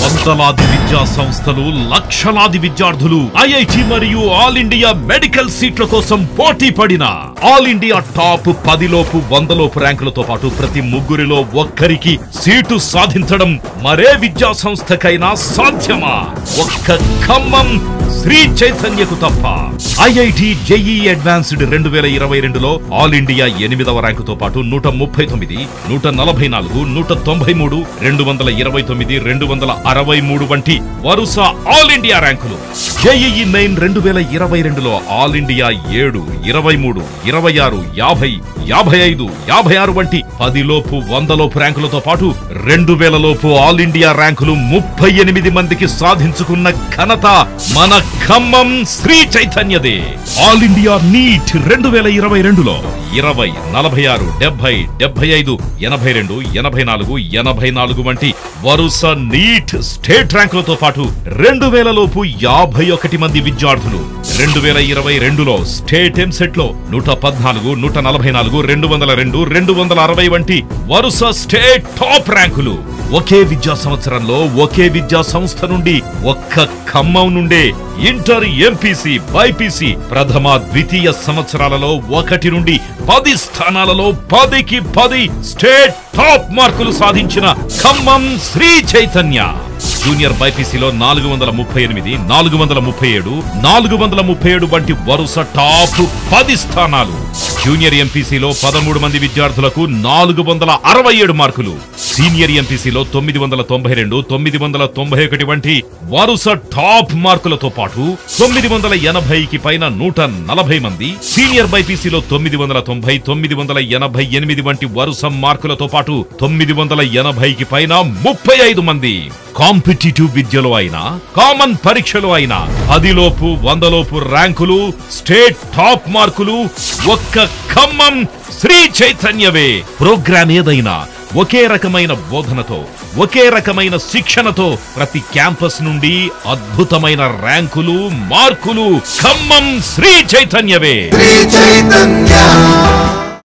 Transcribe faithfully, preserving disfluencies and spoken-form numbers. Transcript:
వందలాది విద్యా సంస్థలు, లక్షలాది విద్యార్థులు ఐఐటి మరియు ఆల్ ఇండియా మెడికల్ సీట్ల కోసం పోటీ పడిన ఆల్ ఇండియా టాప్ పదిలోపు వందలోపు ర్యాంకులతో పాటు ప్రతి ముగ్గురిలో ఒక్కరికి సీటు సాధించడం మరే విద్యా సంస్థకైనా సాధ్యమా? ఒక్క ఖమ్మం శ్రీ చైతన్యకు తప్ప. ఐఐటి జేఈఈ అడ్వాన్స్డ్ రెండు వేల ఇరవై రెండులో ఆల్ ఇండియా ఎనిమిదవ ర్యాంకుతో పాటు నూట ముప్పై తొమ్మిది, నూట నలభై నాలుగు, నూట తొంభై మూడు, రెండు వందల ఇరవై తొమ్మిది, రెండు వందల అరవై మూడు వంటి వరుస ఆల్ ఇండియా ర్యాంకులు. జేఈఈ మెయిన్ రెండు వేల ఇరవై రెండులో ఆల్ ఇండియా ఏడు, ఇరవై మూడు, ఇరవై ఆరు, యాభై, యాభై ఐదు, యాభై ఆరు వంటి పదిలోపు వందలోపు ర్యాంకులతో పాటు రెండు వేల లోపు ఆల్ ఇండియా ర్యాంకులు ముప్పై ఎనిమిది మందికి సాధించుకున్న ఘనత మన ఖమ్మం శ్రీ చైతన్యదే. ఆల్ ఇండియా నీట్ రెండు వేల ఇరవై రెండులో ఇరవై, నలభై ఆరు, డెబ్బై, డెబ్బై ఐదు, ఎనభై రెండు, ఎనభై నాలుగు, ఎనభై నాలుగు వంటి వరుస నీట్ స్టేట్ ర్యాంకులతో పాటు రెండు వేల లోపు యాభై ఒకటి మంది విద్యార్థులు. రెండు వేల ఇరవై రెండులో స్టేట్ ఎంసెట్ లో నూట పద్నాలుగు, నూట నలభై నాలుగు, రెండు వందల రెండు, రెండు వందల అరవై వంటి వరుస స్టేట్ టాప్ ర్యాంకులు. ఒకే విద్యా సంవత్సరంలో ఒకే విద్యా సంస్థ నుండి ఒక్క ఖమ్మం నుండే ఇంటర్, ఎంపీసీ, బైపీసీ ప్రథమ, ద్వితీయ సంవత్సరాలలో ఒకటి నుండి పది స్థానాలలో పదికి పది స్టేట్ టాప్ మార్కులు సాధించిన ఖమ్మం శ్రీ చైతన్య. జూనియర్ బైపీసీలో నాలుగు వందల ముప్పై ఎనిమిది, నాలుగు వందల ముప్పై ఏడు, నాలుగు వందల ముప్పై ఏడు వంటి వరుస టాప్ పది స్థానాలు. జూనియర్ ఎంపీసీలో పదమూడు మంది విద్యార్థులకు నాలుగు వందల అరవై ఏడు మార్కులు. సీనియర్ ఎంపీసీలో తొమ్మిది వందల తొంభై రెండు, తొమ్మిది వందల తొంభై ఒకటి వంటి వరుస టాప్ మార్కులతో పాటు తొమ్మిది వందల ఎనభైకి పైన నూట నలభై మంది. సీనియర్ బైపీసీలో తొమ్మిది వందల తొంభై, తొమ్మిది వందల ఎనభై ఎనిమిది వంటి వరుస మార్కులతో పాటు తొమ్మిది వందల ఎనభైకి పైన ముప్పై ఐదు మంది. కాంపిటేటివ్ విద్యలో అయినా, కామన్ పరీక్షలో అయినా పదిలోపు వందలోపు ర్యాంకులు, స్టేట్ టాప్ మార్కులు ఒక్క ఖమ్మం శ్రీ చైతన్యవే. ప్రోగ్రామ్ ఏదైనా ఒకే రకమైన బోధనతో, ఒకే రకమైన శిక్షణతో ప్రతి క్యాంపస్ నుండి అద్భుతమైన ర్యాంకులు, మార్కులు ఖమ్మం శ్రీ చైతన్యవే.